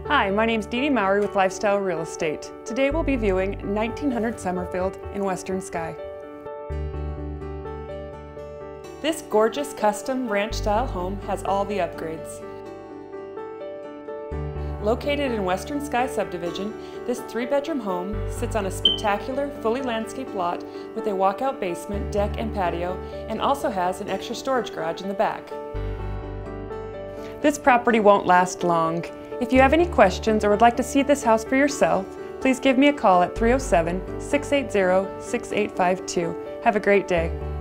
Hi, my name's DeDe Mowery with Lifestyle Real Estate. Today we'll be viewing 1900 Summerfield in Western Sky. This gorgeous custom ranch-style home has all the upgrades. Located in Western Sky subdivision, this 3-bedroom home sits on a spectacular, fully landscaped lot with a walkout basement, deck, and patio, and also has an extra storage garage in the back. This property won't last long. If you have any questions or would like to see this house for yourself, please give me a call at 307-680-6852. Have a great day.